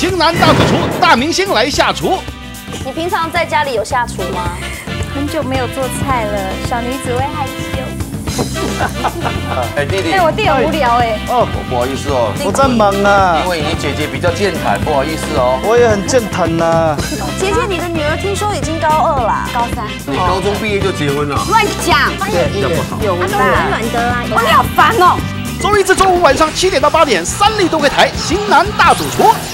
型男大主厨，大明星来下厨。 你平常在家里有下厨吗？ 很久没有做菜了，小女子会害羞。 哎，弟弟， 我弟很无聊哎。 哦，不好意思哦， 我在忙啊， 因为你姐姐比较健谈，不好意思哦。 我也很健谈呐。 姐姐，你的女儿听说已经高2啦，高3。 你高中毕业就结婚了？ 乱讲，有啦，暖的啦。哇，你好烦哦。 周一至周五晚上7点到8点，3立都会台《型男大主厨》。